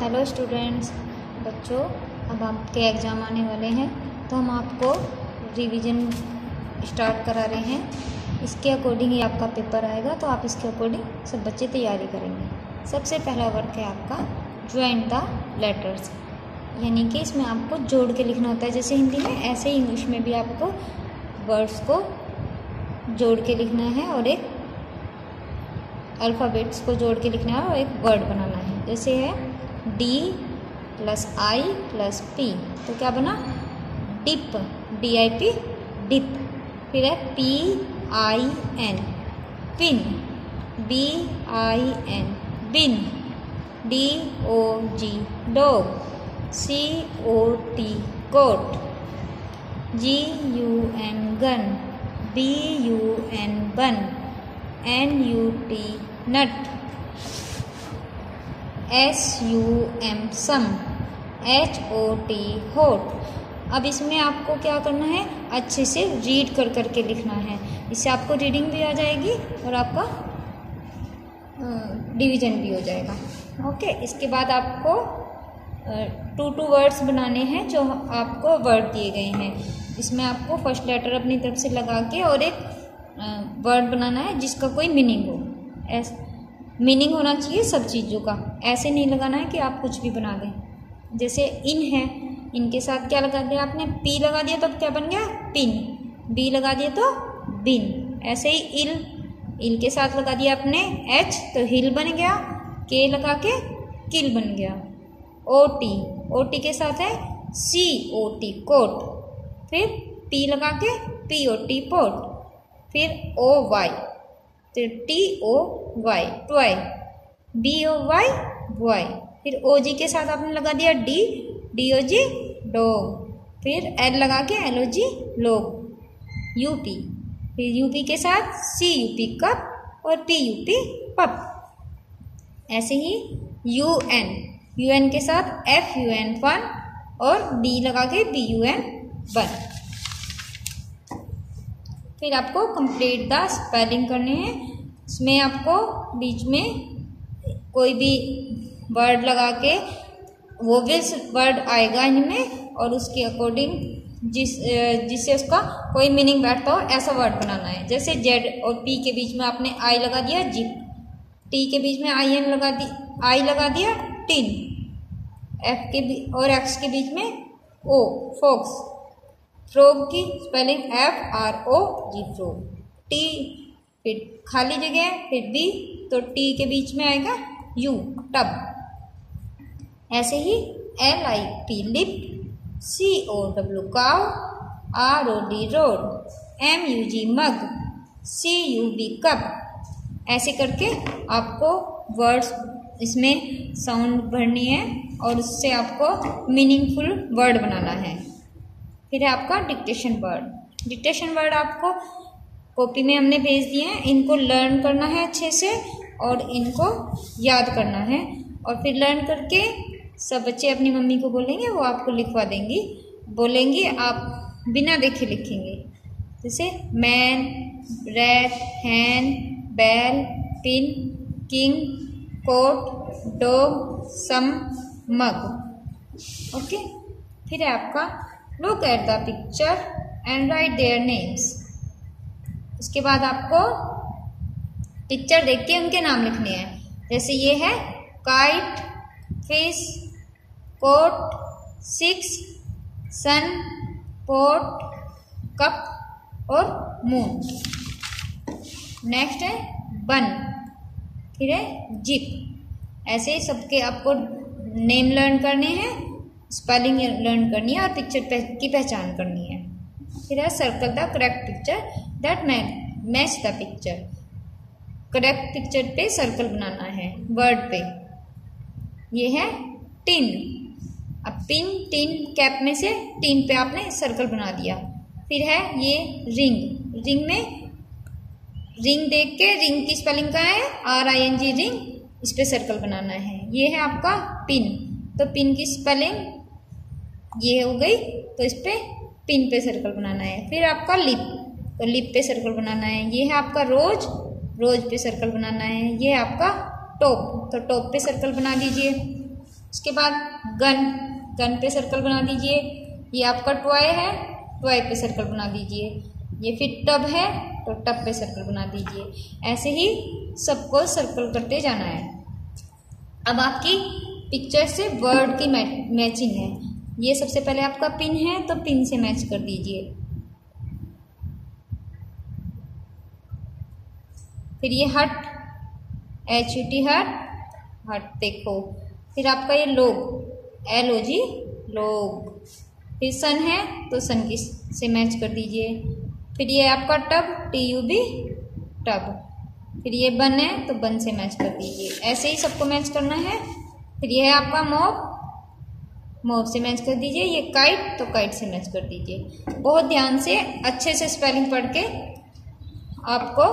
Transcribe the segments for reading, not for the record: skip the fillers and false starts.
Hello students, बच्चों, अब आपके एग्ज़ाम आने वाले हैं तो हम आपको रिवीजन स्टार्ट करा रहे हैं। इसके अकॉर्डिंग ही आपका पेपर आएगा, तो आप इसके अकॉर्डिंग सब बच्चे तैयारी करेंगे। सबसे पहला वर्क है आपका ज्वाइन द लेटर्स, यानी कि इसमें आपको जोड़ के लिखना होता है। जैसे हिंदी में ऐसे ही इंग्लिश में भी आपको वर्ड्स को जोड़ के लिखना है और एक अल्फ़ाबेट्स को जोड़ के लिखना है और एक वर्ड बनाना है। जैसे है D + I + P, तो क्या बना डिप, DIP डिप। फिर है PIN pin, BIN bin, DOG dog, COT cot, GUN gun, BUN bun, NUT nut, SUM sum, HOT hot. अब इसमें आपको क्या करना है, अच्छे से रीड कर करके लिखना है। इससे आपको रीडिंग भी आ जाएगी और आपका डिवीजन भी हो जाएगा। ओके, इसके बाद आपको 2 वर्ड्स बनाने हैं जो आपको वर्ड दिए गए हैं। इसमें आपको फर्स्ट लेटर अपनी तरफ से लगा के और एक वर्ड बनाना है जिसका कोई मीनिंग हो। मीनिंग होना चाहिए सब चीज़ों का, ऐसे नहीं लगाना है कि आप कुछ भी बना दें। जैसे इन है, इनके साथ क्या लगा दिया आपने, P लगा दिया तो क्या बन गया पिन, B लगा दिया तो बिन। ऐसे ही इल के साथ लगा दिया आपने H तो हिल बन गया, K लगा के किल बन गया। OT के साथ है COT कोट, फिर P लगा के POT पोट, फिर OY तो TOY टॉय, BOY बॉय, फिर OG के साथ आपने लगा दिया DOG डॉग, फिर L लगा के LOG लोग, UP, फिर UP के साथ CUP कप और PUP पप। ऐसे ही UN के साथ FUN फन और B लगा के BUN बन। फिर आपको कंप्लीट द स्पेलिंग करने हैं। इसमें आपको बीच में कोई भी वर्ड लगा के वोवेल्स वर्ड आएगा इनमें और उसके अकॉर्डिंग जिससे उसका कोई मीनिंग बैठता हो ऐसा वर्ड बनाना है। जैसे Z और P के बीच में आपने I लगा दिया जिप, T के बीच में I लगा दिया टिन, F और X के बीच में O फॉक्स, फ्रॉग की स्पेलिंग FROG फ्रॉग, T फिर खाली जगह, फिर B तो T के बीच में आएगा U टब। ऐसे ही LIP lip, COW cow, ROD rod, MUG mug, CUB cub. ऐसे करके आपको वर्ड्स इसमें साउंड भरनी है और उससे आपको मीनिंगफुल वर्ड बनाना है। फिर है आपका डिक्टेशन वर्ड आपको कॉपी में हमने भेज दिए हैं। इनको लर्न करना है अच्छे से और इनको याद करना है, और फिर लर्न करके सब बच्चे अपनी मम्मी को बोलेंगे, वो आपको लिखवा देंगी। बोलेंगे आप बिना देखे लिखेंगे। जैसे man, rat, hen, bell, pin, king, coat, dog, sum, mug. Okay, फिर है आपका look at the picture and write their names. इसके बाद आपको पिक्चर देख के उनके नाम लिखने हैं। जैसे ये है kite, fish, coat, 6, sun, pot, cup और मून। नेक्स्ट है बन, फिर है जिप। ऐसे सबके आपको नेम लर्न करने हैं, स्पेलिंग लर्न करनी है और पिक्चर की पहचान करनी है। फिर है circle the correct picture that match the picture. Correct picture पे सर्कल बनाना है वर्ड पे। ये है टिन, अब पिन टिन कैप में से टिन पे आपने सर्कल बना दिया। फिर है ये रिंग में रिंग देख के रिंग की स्पेलिंग क्या है RING रिंग, इस पे सर्कल बनाना है। ये है आपका पिन, तो पिन की स्पेलिंग ये हो गई, तो इस पे पिन पे सर्कल बनाना है। फिर आपका लिप, तो लिप पे सर्कल बनाना है। ये है आपका रोज पे सर्कल बनाना है। ये है आपका टॉप, तो टॉप पे सर्कल बना दीजिए। उसके बाद गन, गन पे सर्कल बना दीजिए। ये आपका टॉय है, टॉय पे सर्कल बना दीजिए। ये फिर टब है तो टब पे सर्कल बना दीजिए। ऐसे ही सबको सर्कल करते जाना है। अब आपकी पिक्चर से वर्ड की मैचिंग है। ये सबसे पहले आपका पिन है तो पिन से मैच कर दीजिए। फिर ये हट, HUT हट, हट देखो। फिर आपका ये लोग, LOG लोग। फिर सन है तो सन की से मैच कर दीजिए। फिर ये आपका टब, TUB टब। फिर ये बन है तो बन से मैच कर दीजिए। ऐसे ही सबको मैच करना है। फिर ये है आपका मॉब, मॉब से मैच कर दीजिए। ये काइट तो काइट से मैच कर दीजिए। बहुत ध्यान से अच्छे से स्पेलिंग पढ़ के आपको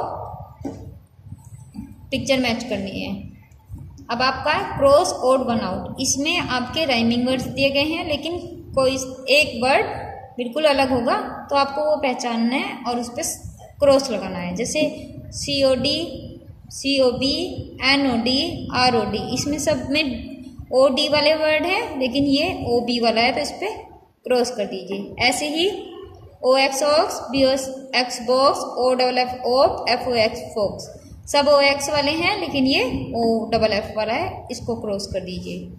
पिक्चर मैच करनी है। अब आपका क्रॉस ओड वन आउट, इसमें आपके राइमिंग वर्ड्स दिए गए हैं, लेकिन कोई एक वर्ड बिल्कुल अलग होगा तो आपको वो पहचानना है और उस पर क्रॉस लगाना है। जैसे COD, COB, NOD, ROD, इसमें सब में OD वाले वर्ड है, लेकिन ये OB वाला है तो इस पर क्रॉस कर दीजिए। ऐसे ही OX ox, BOX box, OFF off, FOX fox, सब OX वाले हैं लेकिन ये OFF वाला है, इसको क्रॉस कर दीजिए।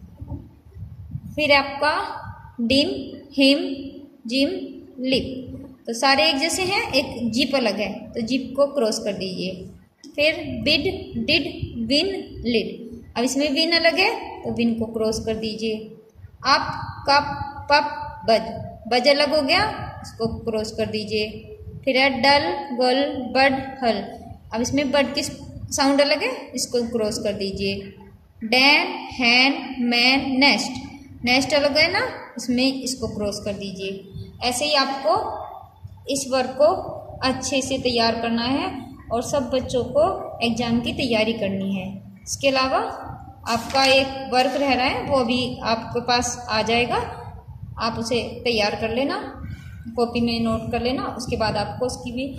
फिर आपका डिम, हिम, जिम, लिप, तो सारे एक जैसे हैं, एक जिप अलग है तो जिप को क्रॉस कर दीजिए। फिर बिड, डिड, विन, लिड, अब इसमें विन अलग है तो विन को क्रॉस कर दीजिए। आप, कप, पप, बज, बज अलग हो गया, इसको क्रॉस कर दीजिए। फिर है डल, गल, बड, हल, अब इसमें बड की साउंड अलग है, इसको क्रॉस कर दीजिए। Den, hen, man, nest, nest अलग है ना, इसमें इसको क्रॉस कर दीजिए। ऐसे ही आपको इस वर्क को अच्छे से तैयार करना है और सब बच्चों को एग्ज़ाम की तैयारी करनी है। इसके अलावा आपका एक वर्क रह रहा है, वो भी आपके पास आ जाएगा, आप उसे तैयार कर लेना, कॉपी में नोट कर लेना। उसके बाद आपको उसकी भी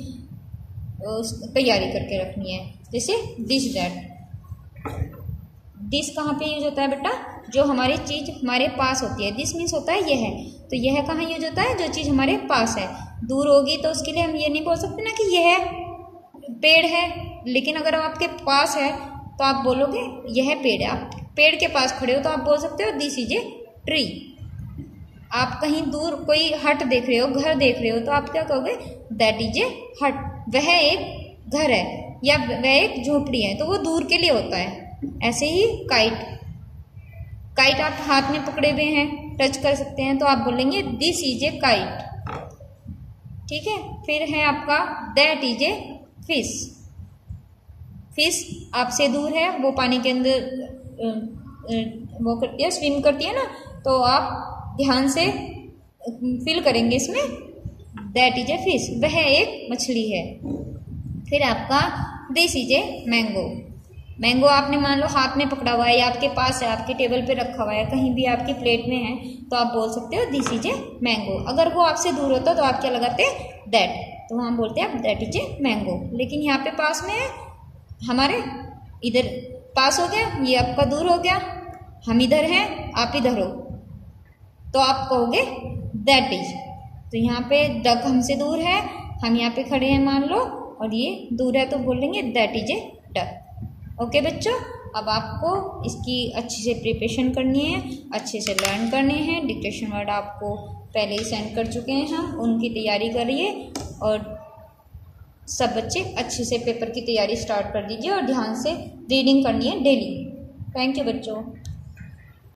तैयारी करके रखनी है। जैसे दिस, दैट, दिस कहाँ पे यूज होता है बेटा? जो हमारी चीज़ हमारे पास होती है। दिस मीन्स होता है यह है, तो यह कहाँ यूज होता है? जो चीज़ हमारे पास है। दूर होगी तो उसके लिए हम ये नहीं बोल सकते ना कि यह पेड़ है, लेकिन अगर आपके पास है तो आप बोलोगे यह पेड़ है। आप पेड़ के पास खड़े हो तो आप बोल सकते हो दिस इज ए ट्री। आप कहीं दूर कोई हट देख रहे हो, घर देख रहे हो, तो आप क्या कहोगे? दैट इज ए हट, वह एक घर है या वह एक झोपड़ी है, तो वो दूर के लिए होता है। ऐसे ही काइट, काइट आप हाथ में पकड़े हुए हैं, टच कर सकते हैं, तो आप बोलेंगे दिस इज ए काइट। ठीक है। फिर है आपका that is a fish. Fish आपसे दूर है, वो पानी के अंदर वो करती है, स्विम करती है ना, तो आप ध्यान से फील करेंगे इसमें दैट इज ए फिश, वह एक मछली है। फिर आपका this is a mango. Mango आपने मान लो हाथ में पकड़ा हुआ है या आपके पास है, आपके टेबल पे रखा हुआ है, कहीं भी आपकी प्लेट में है, तो आप बोल सकते हो दिस इज ए मैंगो। अगर वो आपसे दूर होता तो आप क्या लगाते? दैट, तो वहाँ बोलते हैं आप दैट इज ए मैंगो। लेकिन यहाँ पे पास में है, हमारे इधर पास हो गया, ये आपका दूर हो गया, हम इधर हैं, आप इधर हो, तो आप कहोगे दैट इज। तो यहाँ पे डक हमसे दूर है, हम यहाँ पे खड़े हैं मान लो, और ये दूर है, तो बोलेंगे that is a duck. Okay बच्चों, अब आपको इसकी अच्छे से प्रिपरेशन करनी है, अच्छे से लर्न करने हैं। डिक्टेशन वर्ड आपको पहले ही सेंड कर चुके हैं हम, उनकी तैयारी करिए और सब बच्चे अच्छे से पेपर की तैयारी स्टार्ट कर दीजिए और ध्यान से रीडिंग करनी है डेली। थैंक यू बच्चों।